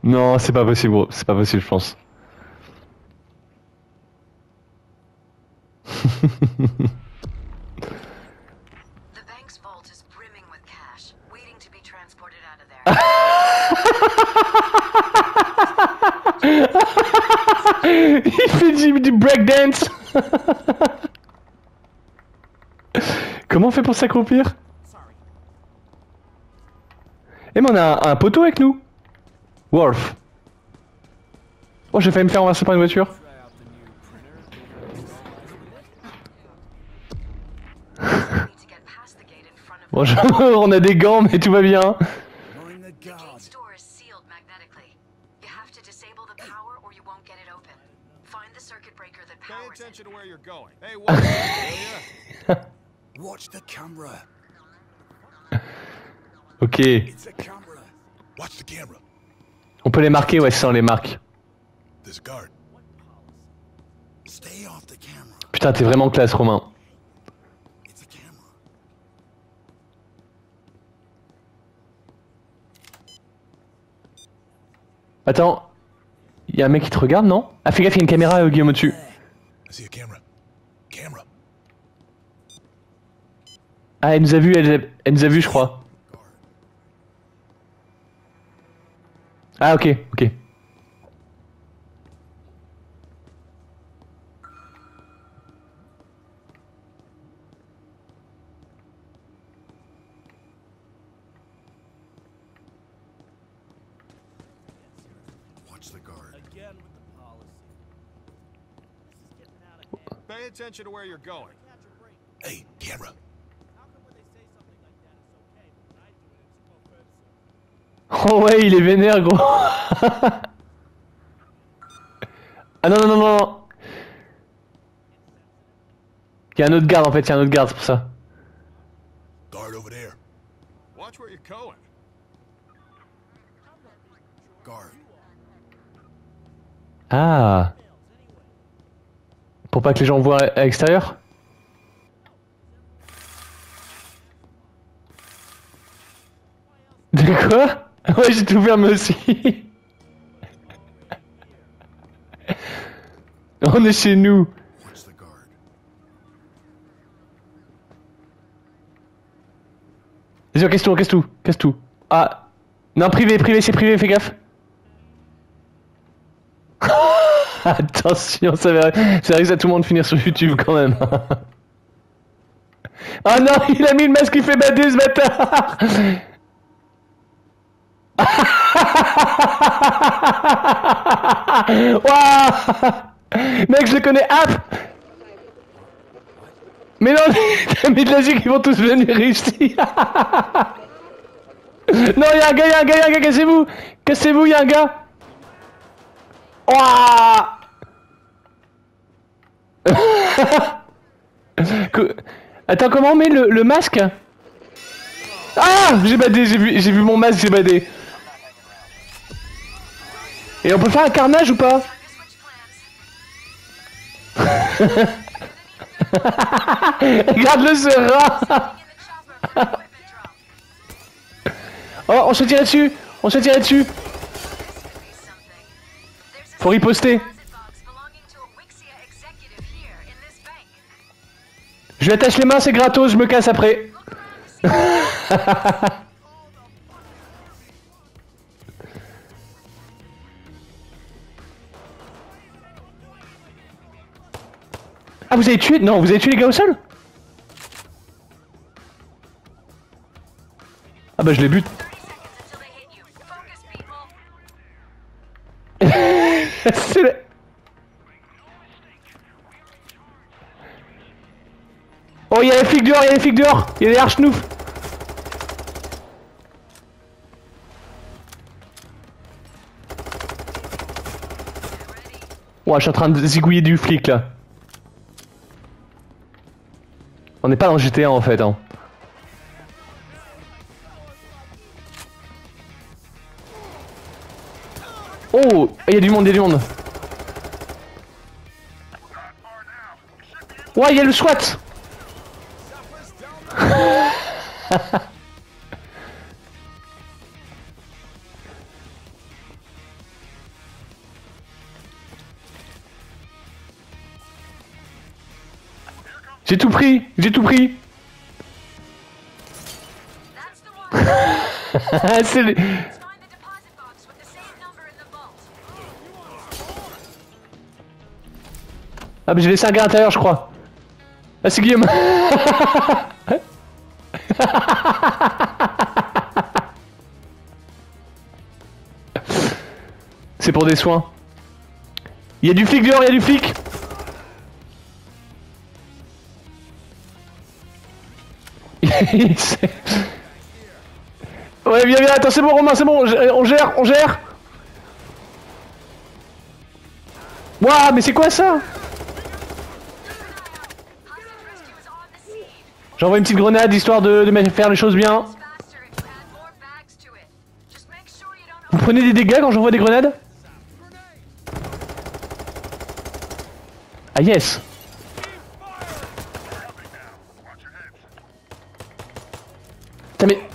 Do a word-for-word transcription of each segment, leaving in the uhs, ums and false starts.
Non, c'est pas possible, gros. C'est pas possible, je pense. Il fait du, du breakdance. Comment on fait pour s'accroupir? Eh mais on a un, un poteau avec nous. Wolf. Oh, j'ai failli me faire renverser par une voiture. Bonjour, on a des gants mais tout va bien. Ok. On peut les marquer, ouais, ça on les marque. Putain, t'es vraiment classe, Romain. Attends, il y a un mec qui te regarde, non? Ah, fais gaffe, il y a une caméra, euh, Guillaume, au-dessus. Ah, elle nous a vu, elle, elle nous a vu, je crois. Ah, ok, ok. Pay attention to where you're going. Hey, camera. Oh ouais, il est vénère, gros. Ah non, non, non, non, non. Il y a un autre garde en fait, il y a un autre garde, c'est pour ça. Guard over there. Watch where you're going. Guard. Ah. Pour pas que les gens voient à l'extérieur. De quoi? Ouais, j'ai tout fermé aussi. On est chez nous. Vas-y, casse tout, casse tout, casse tout. Ah. Non, privé, privé, c'est privé, fais gaffe. Attention, ça va, ça risque à tout le monde de finir sur YouTube quand même. Oh non, il a mis le masque qui fait bader ce bâtard. Waouh. Mec, je le connais, hop. Mais non, t'as mis de la gigue, ils vont tous venir ici. Non, y'a un gars, y'a un gars, y'a un gars, cassez-vous. Cassez-vous, y'a un gars. Waouh. Attends, comment on met le, le masque? Ah, j'ai badé, j'ai vu, j'ai vu mon masque, j'ai badé. Et on peut faire un carnage ou pas? Regarde-le ce rat. Oh, on se tirait dessus, on se tirait dessus. Faut riposter. Je lui attache les mains, c'est gratos, je me casse après. Ah, vous avez tué? Non, vous avez tué les gars au sol? Ah bah je les bute. C'est le... Oh, il y a les flics dehors, il y a les flics dehors, il y a les archenoufs. Ouais, je suis en train de zigouiller du flic là. On n'est pas dans G T A en fait, hein. Oh, il y a du monde, il y a du monde. Ouais, il y a le SWAT. J'ai tout pris, j'ai tout pris. C'est les... Ah mais j'ai laissé un gars à l'intérieur je crois. Ah c'est Guillaume. C'est pour des soins. Il y a du flic dehors, il y a du flic. Ouais viens viens, attends c'est bon Romain, c'est bon, on gère, on gère. Waouh mais c'est quoi ça? J'envoie une petite grenade histoire de, de faire les choses bien. Vous prenez des dégâts quand j'envoie des grenades? Ah yes. Putain mais...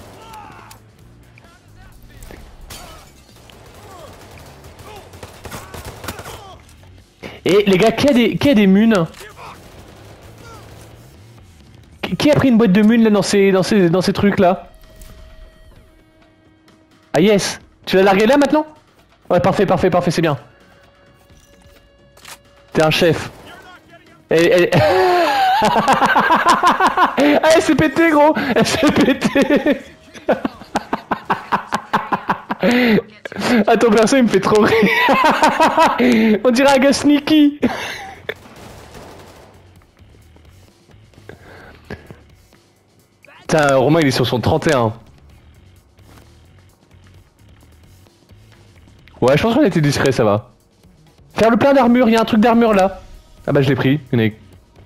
Et les gars, qui a des, qui a des munes? Qui a pris une boîte de munes là dans ces, dans ces, dans ces trucs là? Ah yes. Tu l'as largué là maintenant? Ouais parfait, parfait, parfait, c'est bien. T'es un chef. Elle, elle... ah, elle s'est pété gros. Elle s'est pété. Ah ton perso il me fait trop rire. On dirait un gars sneaky. Putain Romain il est sur son trente et un. Ouais je pense qu'on était discret, ça va. Faire le plein d'armure, il y a un truc d'armure là. Ah bah je l'ai pris, il y en a...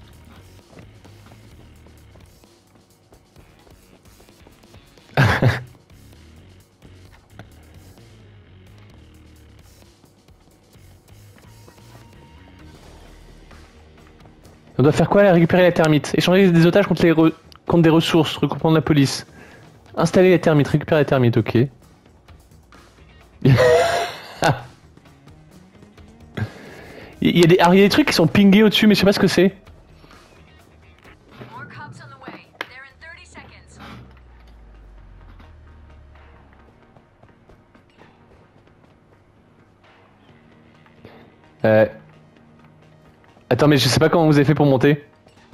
On doit faire quoi là? Récupérer la termite. Échanger des otages contre, les re... contre des ressources. Recouvrement de la police. Installer la termite. Récupérer la termite, ok. Il y a des... Alors, il y a des trucs qui sont pingés au-dessus, mais je sais pas ce que c'est. Euh... Attends, mais je sais pas comment vous avez fait pour monter.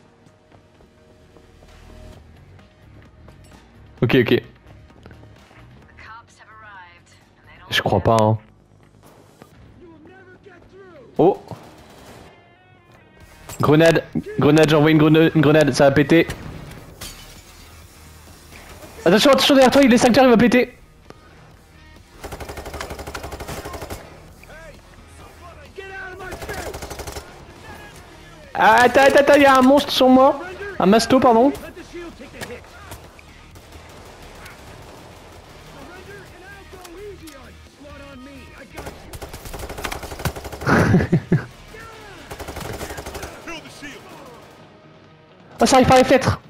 Ok, ok. Je crois pas, hein. Oh! Grenade! Grenade, j'ai envoyé une, grenade, une grenade, ça va péter. Attention, attention derrière toi, il est cinq heures, il va péter. Ah, attends, attends, attends, il y a un monstre sur moi. Un masto, pardon. Oh, ça arrive par les fenêtres.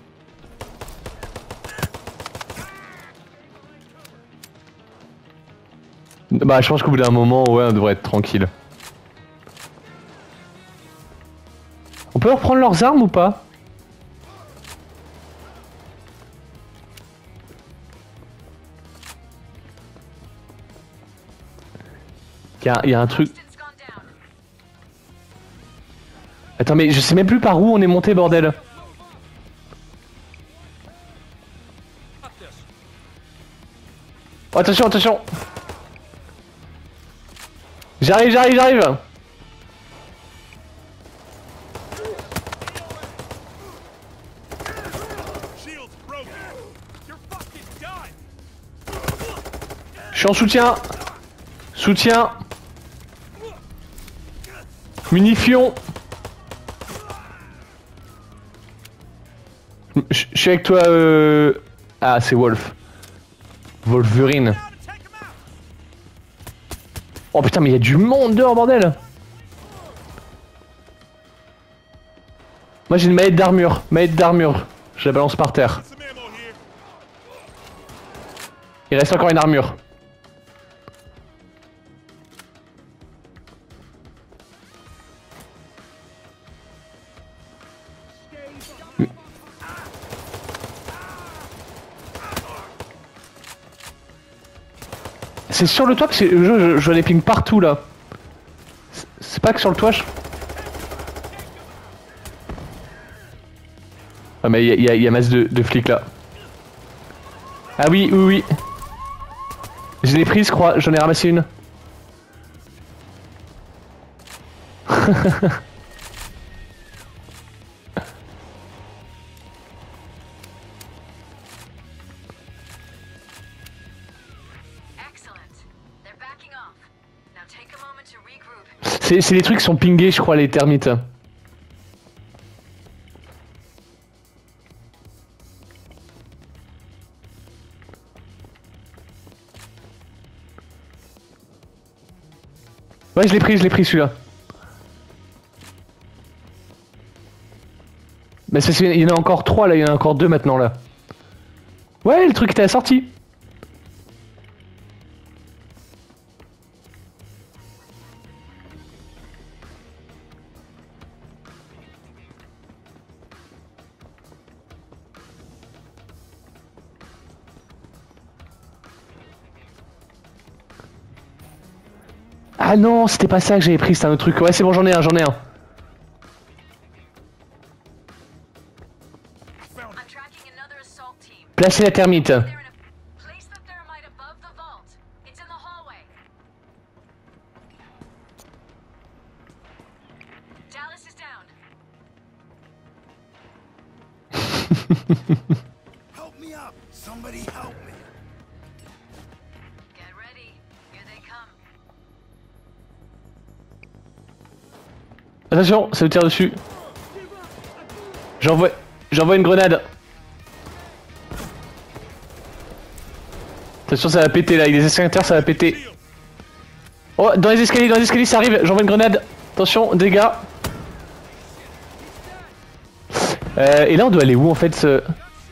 Bah, je pense qu'au bout d'un moment, ouais, on devrait être tranquille. On peut reprendre leurs armes ou pas? Il y a, y a un truc... Attends, mais je sais même plus par où on est monté, bordel. Oh, attention, attention. J'arrive, j'arrive, j'arrive. Je suis en soutien. Soutien. Munifions. Je suis avec toi, euh... Ah, c'est Wolf. Wolverine. Oh putain, mais il y a du monde dehors, bordel. Moi j'ai une maillette d'armure. Maillette d'armure. Je la balance par terre. Il reste encore une armure. C'est sur le toit parce que je, je, je vois des pings partout là. C'est pas que sur le toit. Je... Ah mais il y, y, y a masse de, de flics là. Ah oui, oui, oui. Je l'ai prise, je crois. J'en ai ramassé une. C'est les trucs qui sont pingés, je crois, les termites. Ouais, je l'ai pris, je l'ai pris celui-là. Mais c'est il y en a encore trois là, il y en a encore deux maintenant là. Ouais, le truc était assorti. Ah non, c'était pas ça que j'avais pris, c'était un autre truc. Ouais, c'est bon, j'en ai un, j'en ai un. Placez la termite. Help me up! Somebody help me! Get ready. Here they come. Attention, ça me tire dessus. J'envoie j'envoie une grenade. Attention, ça va péter là, avec les extincteurs ça va péter. Oh, dans les escaliers, dans les escaliers ça arrive, j'envoie une grenade. Attention, dégâts. Euh, et là on doit aller où en fait ce...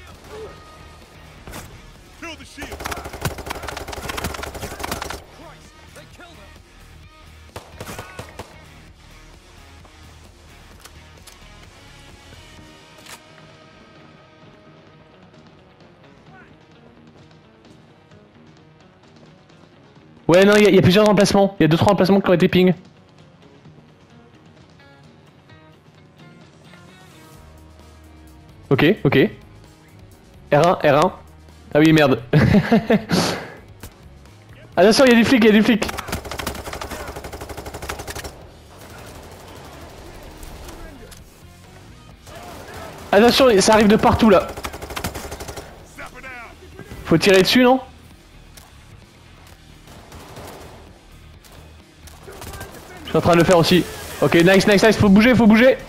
Ouais non, il y, y a plusieurs emplacements, il y a deux trois emplacements qui ont été ping. Ok, ok. R un, R un. Ah oui merde. Attention, il y a des flics, il y a des flics. Attention, ça arrive de partout là. Faut tirer dessus, non? Je suis en train de le faire aussi. Ok, nice, nice, nice, faut bouger, faut bouger.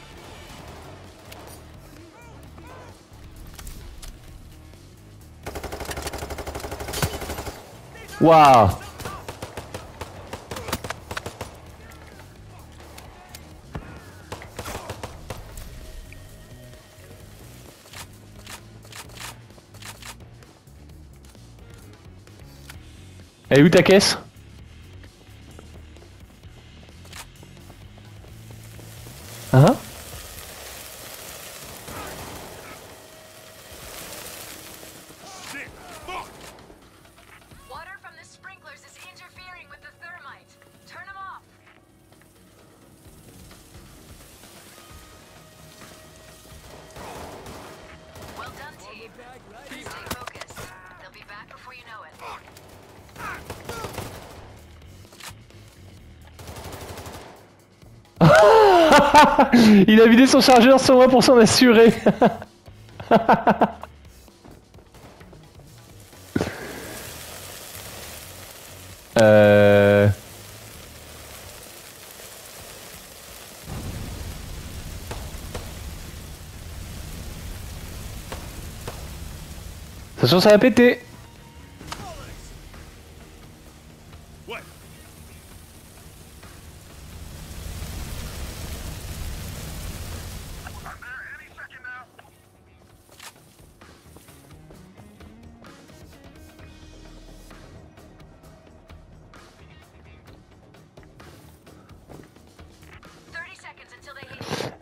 Waouh. Elle est où ta caisse? Hein? Water from the sprinklers is interfering with the thermite. Turn them off. Well done, team. Stay focused. They'll be back before you know it. Il a vidé son chargeur sur moi pour s'en assurer. euh... Attention, ça va péter. What?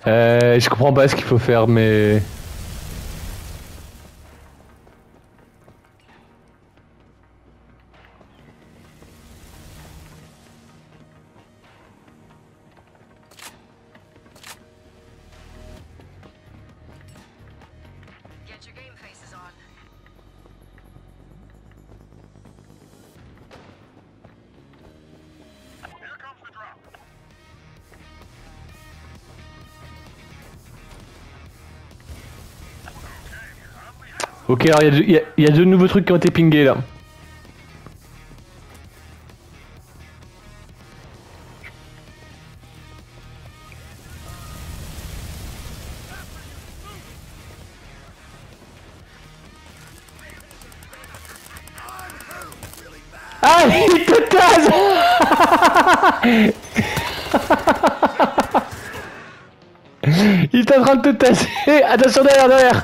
Euh, je comprends pas ce qu'il faut faire, mais... Get your game faces on. Ok, alors il y, y, y a deux nouveaux trucs qui ont été pingés là. Ah, il te tase. Il est en train de te tasser. Attention derrière, derrière.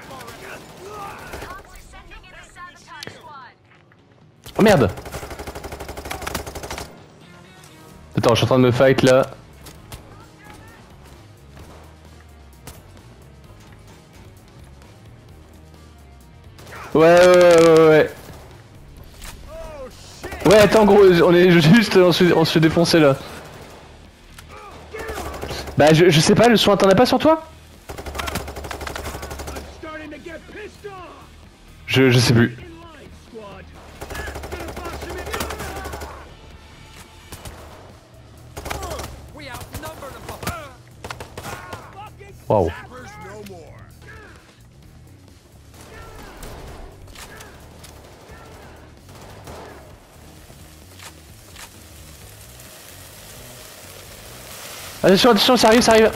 Oh merde. Attends, je suis en train de me fight là. Ouais, ouais, ouais, ouais, ouais. Ouais, attends, gros, on est juste, on se, on se fait défoncer là. Bah, je, je sais pas, le soin, t'en as pas sur toi? Je, je sais plus. Waouh. Attention, attention, ça arrive, ça arrive.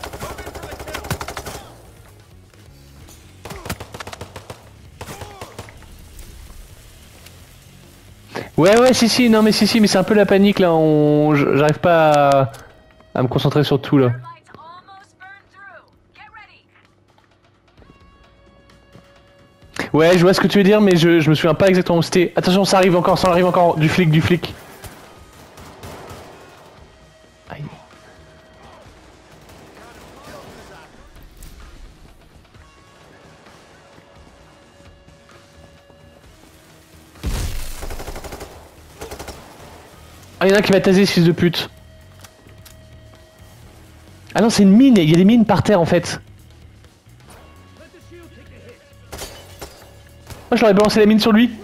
Ouais, ouais, si, si, non, mais si, si, mais c'est un peu la panique là. On... J'arrive pas à... à me concentrer sur tout là. Ouais, je vois ce que tu veux dire, mais je, je me souviens pas exactement où c'était. Attention, ça arrive encore, ça arrive encore. Du flic, du flic. Aïe. Ah, y'en a un qui m'a tasé, fils de pute. Ah non, c'est une mine, il y a des mines par terre en fait. Moi, je l'aurais balancé la mine sur lui.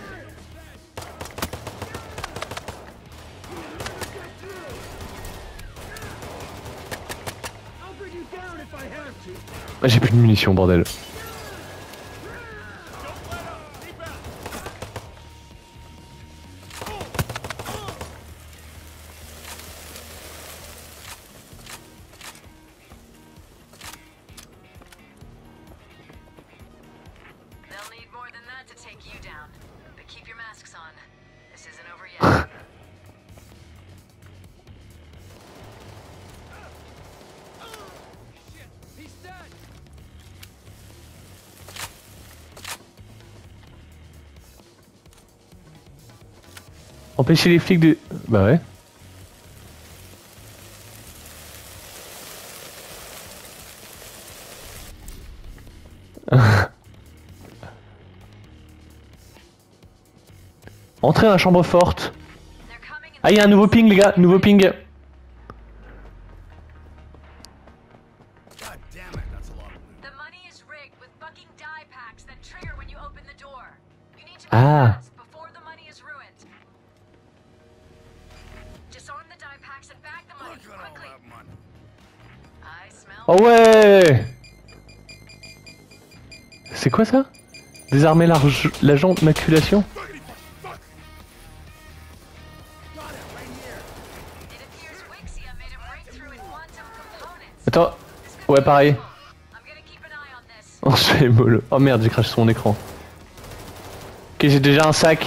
Ah, j'ai plus de munitions, bordel. Empêcher les flics de... Bah ouais. Entrez dans la chambre forte. Ah, il y a un nouveau ping, les gars, nouveau ping. Ah. Oh ouais. C'est quoi ça? Désarmer l'agent de maculation? Attends. Ouais, pareil. Oh, c'est mollo. Oh merde, j'ai craché sur mon écran. Ok, j'ai déjà un sac.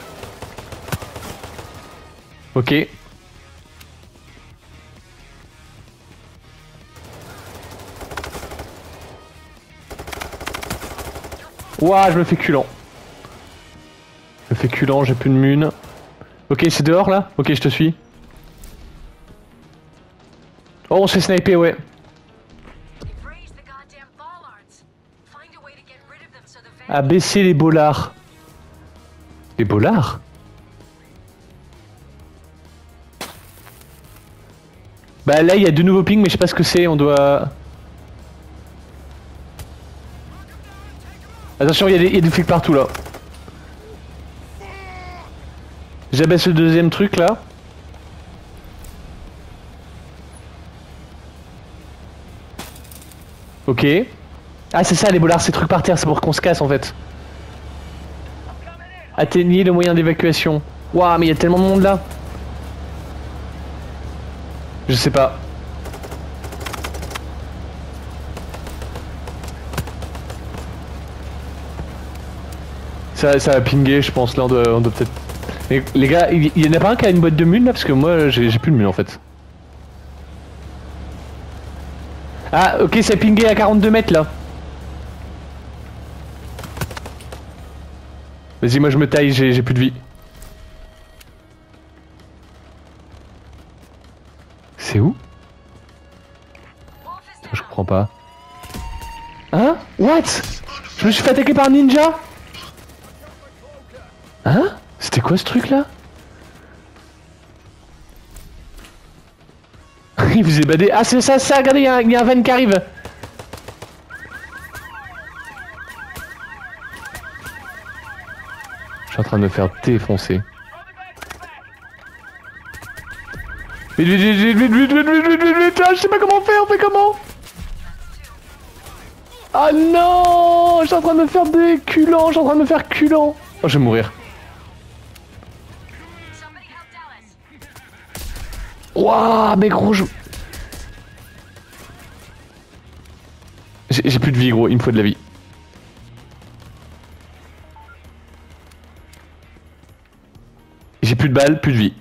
Ok. Ouah, je me fais culant. Je me fais culant, j'ai plus de mune. Ok, c'est dehors là? Ok, je te suis. Oh, on se fait sniper, ouais. Abaisser les bollards. Les bollards? Bah là il y a de nouveaux pings mais je sais pas ce que c'est, on doit... Attention, il y, y a des flics partout là. J'abaisse le deuxième truc là. Ok. Ah c'est ça les bollards, ces trucs par terre, c'est pour qu'on se casse en fait. Atteignez le moyen d'évacuation. Waouh mais il y a tellement de monde là. Je sais pas. Ça, ça a pingé je pense, là on doit, on doit peut-être... Mais les gars, il y, y en a pas un qui a une boîte de mule là? Parce que moi j'ai plus de mule en fait. Ah ok, ça a pingé à quarante-deux mètres là. Vas-y, moi je me taille, j'ai plus de vie. C'est où? Je comprends pas. Hein? What? Je me suis fait attaquer par un ninja? Hein? C'était quoi ce truc là? Il vous est badé. Ah c'est ça, ça, regardez, il y, y a un van qui arrive. Je suis en train de me faire défoncer. Vite, vite, vite, vite, vite, vite, vite, vite, vite, vite, vite, je sais pas comment on fait, on fait comment? Ah non, je suis en train de me faire des culants, je suis en train de me faire culant. Oh, je vais mourir. Wouah, mais gros, je... J'ai plus de vie, gros, il me faut de la vie. J'ai plus de balles, plus de vie.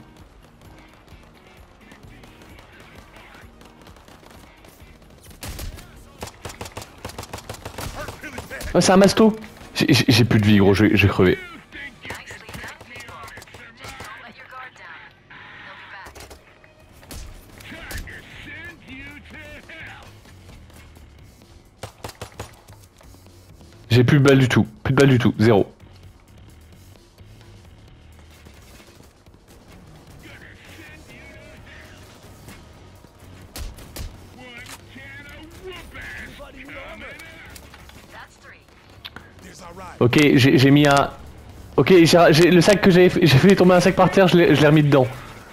Oh, c'est un masto. J'ai plus de vie, gros, j'ai crevé. J'ai plus de balles du tout, plus de balles du tout, zéro. Ok, j'ai mis un... Ok, j'ai le sac que j'ai fait, j'ai fait tomber un sac par terre, je l'ai remis dedans.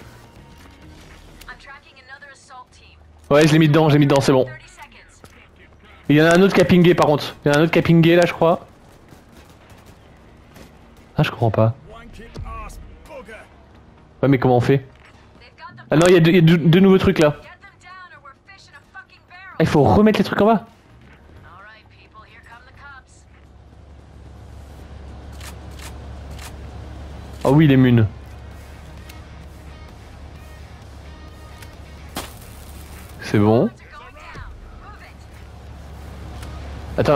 Ouais, je l'ai mis dedans, j'ai mis dedans, c'est bon. Il y en a un autre qui a pingé par contre. Il y en a un autre qui a pingé là, je crois. Ah, je comprends pas. Ouais, mais comment on fait? Ah non, il y a deux, il y a deux, deux nouveaux trucs là. Ah, il faut remettre les trucs en bas. Oh oui, les munes. C'est bon. Attends.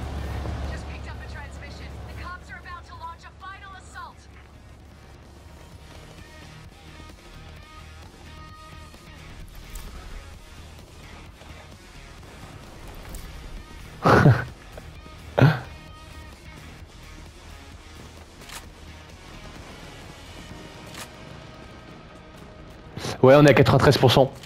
Ouais, on est à quatre-vingt-treize pour cent.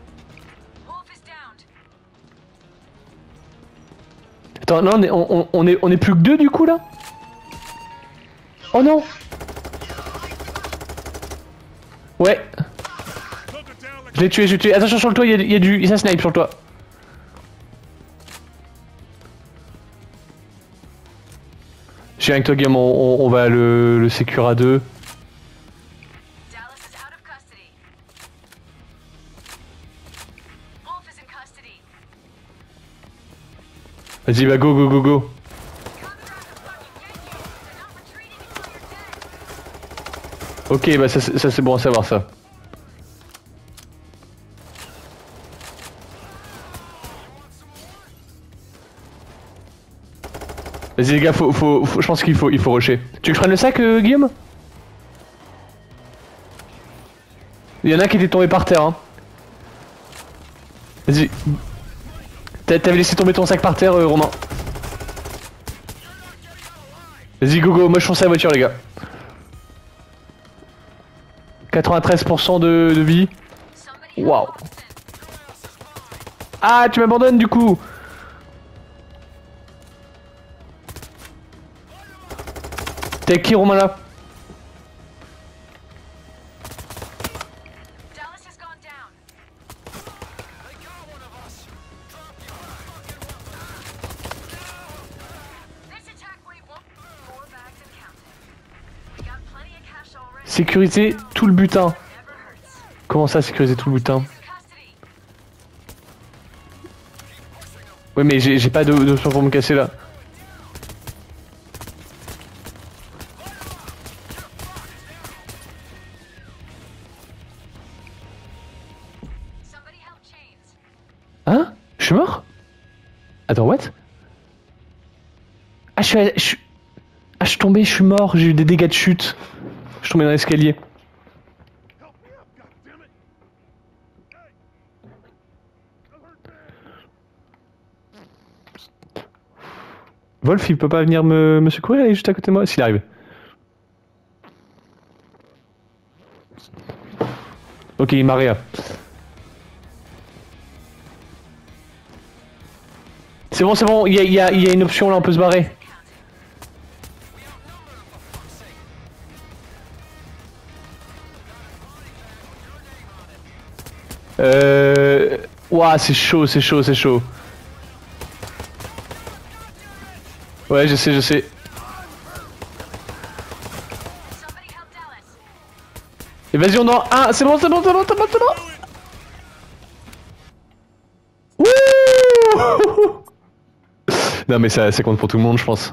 Attends, non, on est, on, on, est, on est plus que deux du coup là? Oh non! Ouais! Je l'ai tué, je l'ai tué. Attention sur le toit, il y a, il y a du. Il y a un snipe sur le toit. Je suis avec toi, Guillaume, on, on, on va le, le sécure à deux. Vas-y, bah go, go, go, go. Ok, bah ça, ça c'est bon à savoir ça. Vas-y les gars, faut, faut, faut, je pense qu'il faut, il faut rusher. Tu veux que je prenne le sac, euh, Guillaume? Il y en a qui était tombé par terre, hein. Vas-y. T'avais laissé tomber ton sac par terre, euh, Romain. Vas-y, go go, moi je fonce à la voiture, les gars. quatre-vingt-treize pour cent de, de vie. Waouh. Ah, tu m'abandonnes du coup. T'es avec qui, Romain, là? Sécuriser tout le butin. Comment ça, sécuriser tout le butin? Ouais, mais j'ai pas d'option pour me casser là. Hein? Je suis mort? Attends, what? Ah, je suis, je suis... Ah, je suis tombé, je suis mort, j'ai eu des dégâts de chute. Je suis tombé dans l'escalier. Wolf, il peut pas venir me, me secourir, il est juste à côté de moi, s'il arrive. Ok, il m'a rien. C'est bon, c'est bon, il y a, y, a, y a une option là, on peut se barrer. Euh... Ouah, c'est chaud, c'est chaud, c'est chaud. Ouais, je sais, je sais. Et vas-y, on en... Ah, c'est bon, c'est bon, c'est bon, c'est bon, c'est bon. Wouh. Non mais ça, ça compte pour tout le monde, je pense.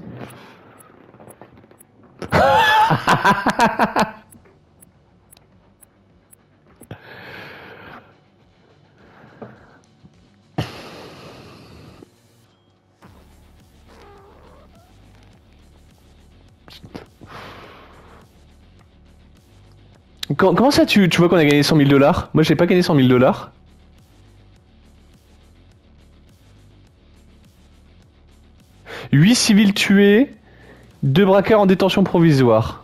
Comment ça, tu, tu vois qu'on a gagné cent mille dollars? Moi, j'ai pas gagné cent mille dollars. huit civils tués, deux braqueurs en détention provisoire.